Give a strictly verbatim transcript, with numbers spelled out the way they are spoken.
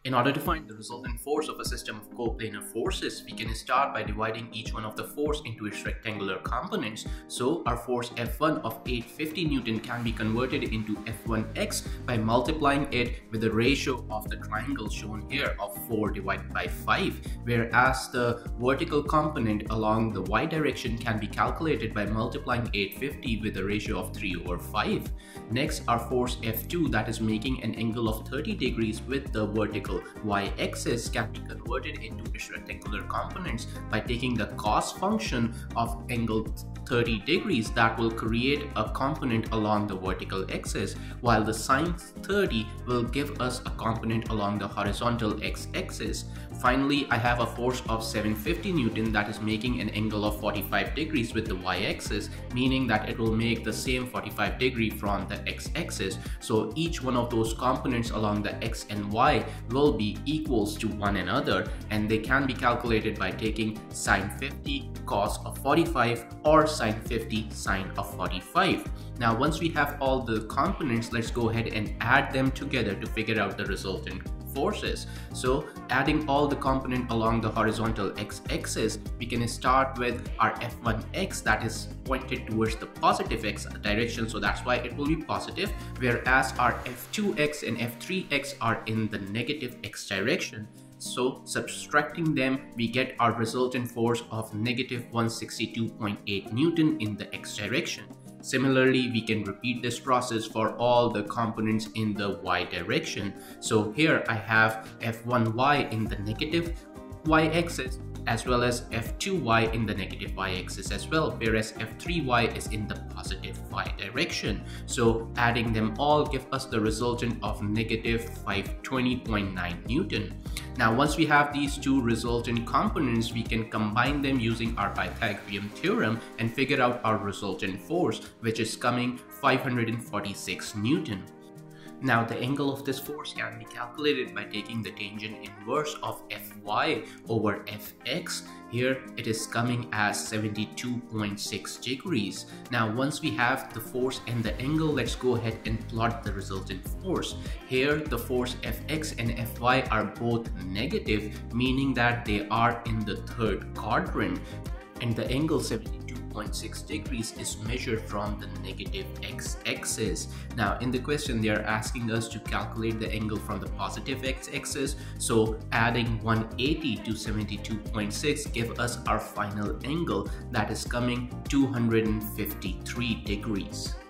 In order to find the resultant force of a system of coplanar forces, we can start by dividing each one of the force into its rectangular components. So our force F one of eight hundred fifty Newton can be converted into F one x by multiplying it with the ratio of the triangle shown here of four divided by five, whereas the vertical component along the y direction can be calculated by multiplying eight hundred fifty with a ratio of three over five. Next, our force F two, that is making an angle of thirty degrees with the vertical y-axis, can be converted into its rectangular components by taking the cos function of angle thirty degrees. That will create a component along the vertical axis, while the sine thirty will give us a component along the horizontal x-axis. Finally, I have a force of seven hundred fifty Newton that is making an angle of forty-five degrees with the y-axis, meaning that it will make the same forty-five degree from the x-axis. So each one of those components along the x and y will be equals to one another, and they can be calculated by taking sine fifty cos of forty-five or sine fifty sine of forty-five. Now once we have all the components, let's go ahead and add them together to figure out the resultant forces. So adding all the component along the horizontal x-axis, we can start with our F one x that is pointed towards the positive x direction, so that's why it will be positive, whereas our F two x and F three x are in the negative x direction. So subtracting them, we get our resultant force of negative one hundred sixty-two point eight Newton in the x direction. Similarly, we can repeat this process for all the components in the y direction. So here I have F one y in the negative y-axis as well as F two y in the negative y-axis as well, whereas F three y is in the positive y direction. So adding them all give us the resultant of negative five hundred twenty point nine Newton. Now once we have these two resultant components, we can combine them using our Pythagorean theorem and figure out our resultant force, which is coming five hundred forty-six Newton. Now the angle of this force can be calculated by taking the tangent inverse of Fy over Fx. Here it is coming as seventy-two point six degrees. Now once we have the force and the angle, let's go ahead and plot the resultant force. Here the force Fx and Fy are both negative, meaning that they are in the third quadrant, and the angle seventy-two point six degrees is measured from the negative x-axis. Now in the question they are asking us to calculate the angle from the positive x-axis, so adding one hundred eighty to seventy-two point six give us our final angle, that is coming two hundred fifty-three degrees.